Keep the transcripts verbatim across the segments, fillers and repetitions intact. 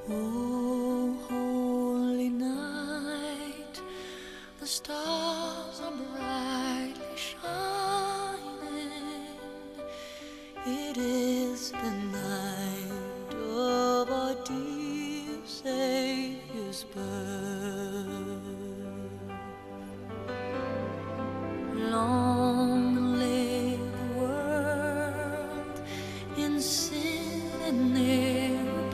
Oh, holy night, the stars are brightly shining. It is the night of our dear Savior's birth. Long lay the world in sin and near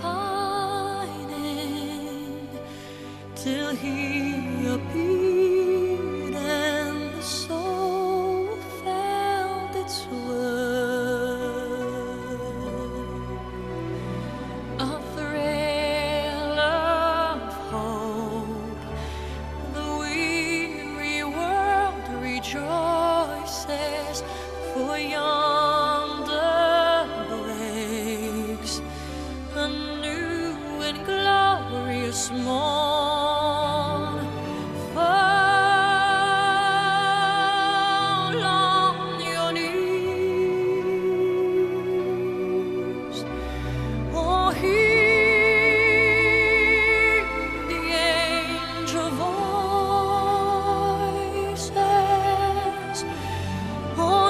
pining, till He appeared and the soul felt its worth. A thrill of hope, the weary world rejoices, for yonder breaks a new and glorious morn. Fall on your knees, oh, hear the angel voices. Oh,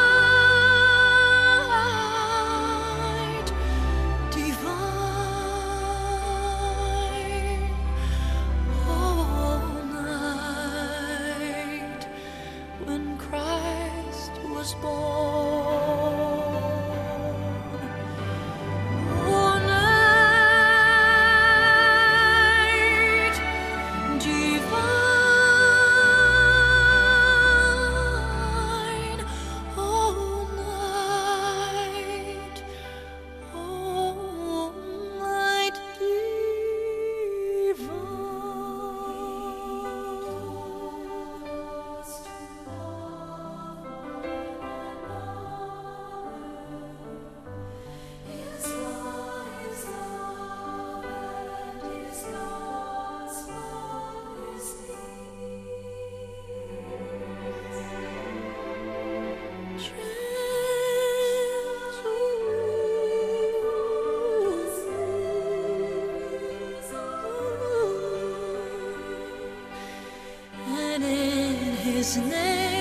night divine, oh, night when Christ was born. Oh, night divine, oh, night, oh, night and in His name